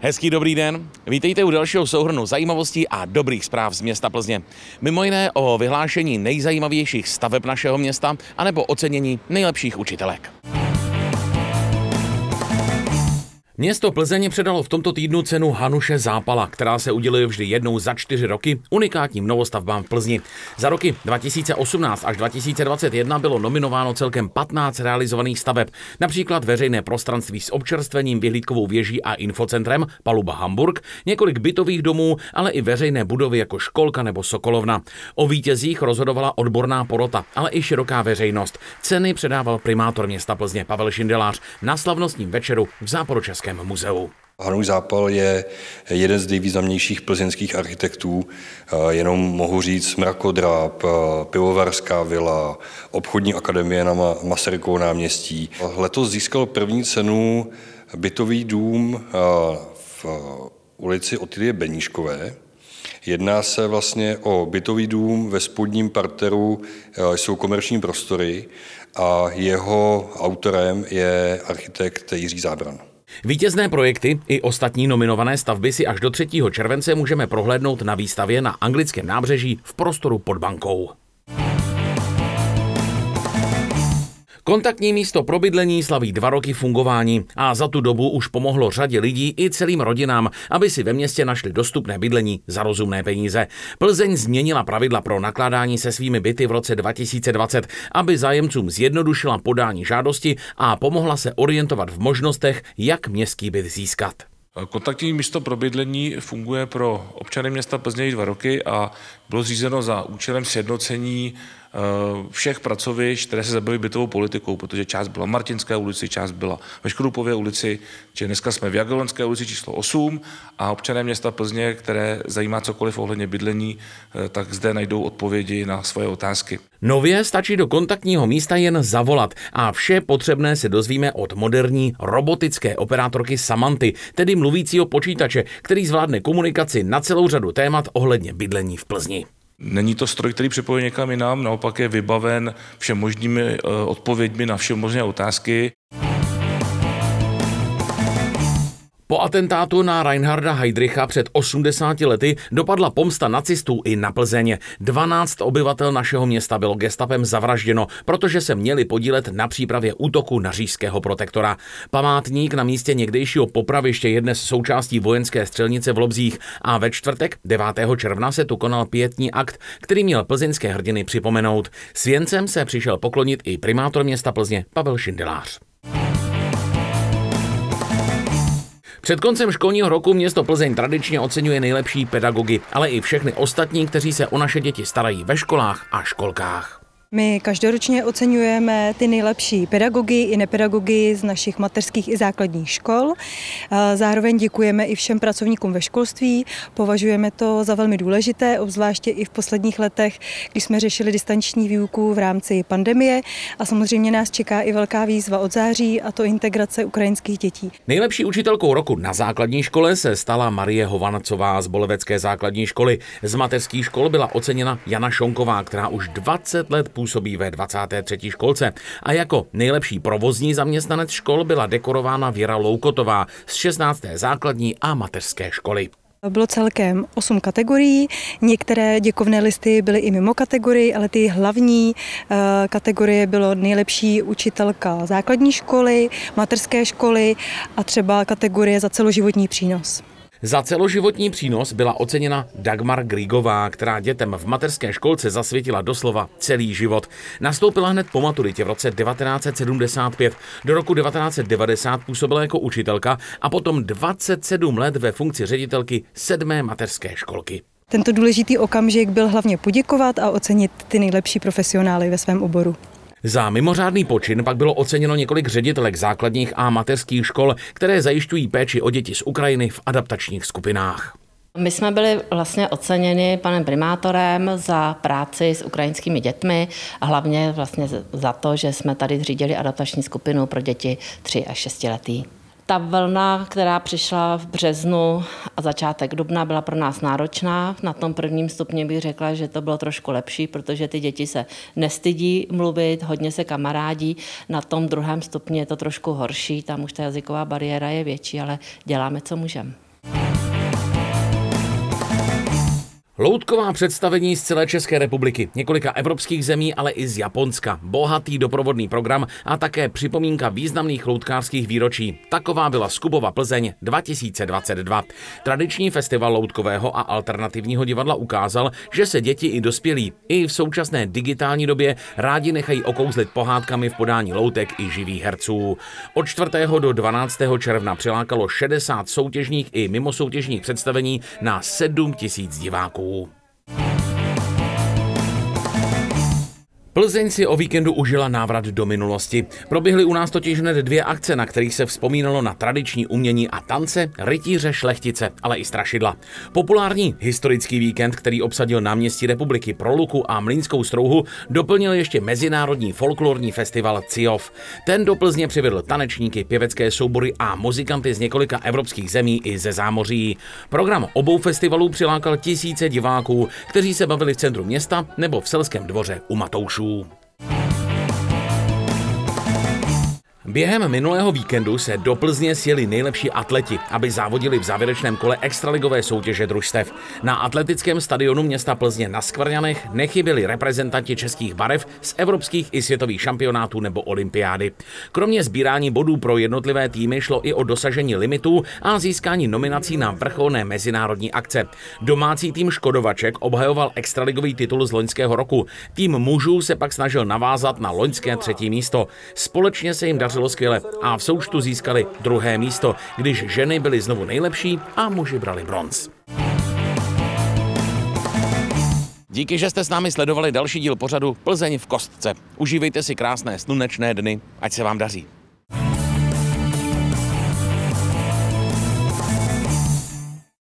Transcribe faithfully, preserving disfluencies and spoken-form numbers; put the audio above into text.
Hezký dobrý den, vítejte u dalšího souhrnu zajímavostí a dobrých zpráv z města Plzně. Mimo jiné o vyhlášení nejzajímavějších staveb našeho města anebo ocenění nejlepších učitelek. Město Plzeň předalo v tomto týdnu cenu Hanuše Zápala, která se uděluje vždy jednou za čtyři roky unikátním novostavbám v Plzni. Za roky dva tisíce osmnáct až dva tisíce dvacet jedna bylo nominováno celkem patnáct realizovaných staveb, například veřejné prostranství s občerstvením, vyhlídkovou věží a infocentrem Paluba Hamburg, několik bytových domů, ale i veřejné budovy jako školka nebo sokolovna. O vítězích rozhodovala odborná porota, ale i široká veřejnost. Ceny předával primátor města Plzně Pavel Šindelář na slavnostním večeru v Záporočeském muzeu. Hanuš Zápal je jeden z nejvýznamnějších plzeňských architektů. Jenom mohu říct Mrakodráp, Pivovarská vila, obchodní akademie na Masarykovo náměstí. Letos získal první cenu bytový dům v ulici Otilie Beníškové. Jedná se vlastně o bytový dům, ve spodním parteru jsou komerční prostory a jeho autorem je architekt Jiří Zábran. Vítězné projekty i ostatní nominované stavby si až do třetího července můžeme prohlédnout na výstavě na Anglickém nábřeží v prostoru pod bankou. Kontaktní místo pro bydlení slaví dva roky fungování a za tu dobu už pomohlo řadě lidí i celým rodinám, aby si ve městě našli dostupné bydlení za rozumné peníze. Plzeň změnila pravidla pro nakládání se svými byty v roce dva tisíce dvacet, aby zájemcům zjednodušila podání žádosti a pomohla se orientovat v možnostech, jak městský byt získat. Kontaktní místo pro bydlení funguje pro občany města Plzně dva roky a bylo zřízeno za účelem sjednocení všech pracovišť, které se zabývají bytovou politikou, protože část byla v Martinské ulici, část byla ve Škrupově ulici, či dneska jsme v Jagellonské ulici číslo osm a občané města Plzně, které zajímá cokoliv ohledně bydlení, tak zde najdou odpovědi na svoje otázky. Nově stačí do kontaktního místa jen zavolat a vše potřebné se dozvíme od moderní robotické operátorky Samanty, tedy mluvícího počítače, který zvládne komunikaci na celou řadu témat ohledně bydlení v Plzni. Není to stroj, který připojí někam jinam, naopak je vybaven všem možnými odpověďmi na vše možné otázky. Po atentátu na Reinharda Heydricha před osmdesáti lety dopadla pomsta nacistů i na Plzeň. dvanáct obyvatel našeho města bylo gestapem zavražděno, protože se měli podílet na přípravě útoku na říšského protektora. Památník na místě někdejšího popraviště je dnes součástí vojenské střelnice v Lobzích a ve čtvrtek devátého června se tu konal pietní akt, který měl plzeňské hrdiny připomenout. S věncem se přišel poklonit i primátor města Plzně Pavel Šindelář. Před koncem školního roku město Plzeň tradičně oceňuje nejlepší pedagogy, ale i všechny ostatní, kteří se o naše děti starají ve školách a školkách. My každoročně oceňujeme ty nejlepší pedagogy i nepedagogy z našich mateřských i základních škol. Zároveň děkujeme i všem pracovníkům ve školství. Považujeme to za velmi důležité, obzvláště i v posledních letech, když jsme řešili distanční výuku v rámci pandemie. A samozřejmě nás čeká i velká výzva od září, a to integrace ukrajinských dětí. Nejlepší učitelkou roku na základní škole se stala Marie Hovancová z Bolevecké základní školy. Z mateřských škol byla oceněna Jana Šonková, která už dvacet let působí ve dvacáté třetí školce. A jako nejlepší provozní zaměstnanec škol byla dekorována Věra Loukotová z šestnácté základní a mateřské školy. Bylo celkem osm kategorií, některé děkovné listy byly i mimo kategorii, ale ty hlavní kategorie bylo nejlepší učitelka základní školy, mateřské školy a třeba kategorie za celoživotní přínos. Za celoživotní přínos byla oceněna Dagmar Grigová, která dětem v mateřské školce zasvětila doslova celý život. Nastoupila hned po maturitě v roce devatenáct set sedmdesát pět. Do roku devatenáct set devadesát působila jako učitelka a potom dvacet sedm let ve funkci ředitelky sedmé mateřské školky. Tento důležitý okamžik byl hlavně poděkovat a ocenit ty nejlepší profesionály ve svém oboru. Za mimořádný počin pak bylo oceněno několik ředitelek základních a mateřských škol, které zajišťují péči o děti z Ukrajiny v adaptačních skupinách. My jsme byli vlastně oceněni panem primátorem za práci s ukrajinskými dětmi a hlavně vlastně za to, že jsme tady zřídili adaptační skupinu pro děti tři až šestiletý. Ta vlna, která přišla v březnu a začátek dubna, byla pro nás náročná. Na tom prvním stupni bych řekla, že to bylo trošku lepší, protože ty děti se nestydí mluvit, hodně se kamarádí. Na tom druhém stupni je to trošku horší, tam už ta jazyková bariéra je větší, ale děláme, co můžeme. Loutková představení z celé České republiky, několika evropských zemí, ale i z Japonska. Bohatý doprovodný program a také připomínka významných loutkářských výročí. Taková byla Skubova Plzeň dva tisíce dvacet dva. Tradiční festival loutkového a alternativního divadla ukázal, že se děti i dospělí i v současné digitální době rádi nechají okouzlit pohádkami v podání loutek i živých herců. Od čtvrtého do dvanáctého června přilákalo šedesát soutěžních i mimosoutěžních představení na sedm tisíc diváků. Plzeň si o víkendu užila návrat do minulosti. Proběhly u nás totiž hned dvě akce, na kterých se vzpomínalo na tradiční umění a tance, rytíře, šlechtice, ale i strašidla. Populární historický víkend, který obsadil náměstí Republiky, Proluku a Mlýnskou Strouhu, doplnil ještě mezinárodní folklorní festival Ciov. Ten do Plzně přivedl tanečníky, pěvecké soubory a muzikanty z několika evropských zemí i ze zámoří. Program obou festivalů přilákal tisíce diváků, kteří se bavili v centru města nebo v Selském dvoře u Matoušů. Během minulého víkendu se do Plzně sjeli nejlepší atleti, aby závodili v závěrečném kole extraligové soutěže družstev. Na atletickém stadionu města Plzně na Skvrňanech nechyběli reprezentanti českých barev z evropských i světových šampionátů nebo olympiády. Kromě sbírání bodů pro jednotlivé týmy šlo i o dosažení limitů a získání nominací na vrcholné mezinárodní akce. Domácí tým Škodovaček obhajoval extraligový titul z loňského roku. Tým mužů se pak snažil navázat na loňské třetí místo. Společně se jim dařilo skvěle a v součtu získali druhé místo, když ženy byly znovu nejlepší a muži brali bronz. Díky, že jste s námi sledovali další díl pořadu Plzeň v kostce. Užívejte si krásné slunečné dny, ať se vám daří.